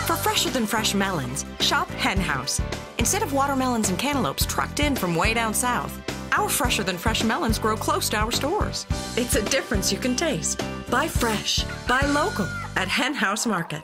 For fresher than fresh melons, shop Hen House. Instead of watermelons and cantaloupes trucked in from way down south, our fresher than fresh melons grow close to our stores. It's a difference you can taste. Buy fresh, buy local at Hen House Market.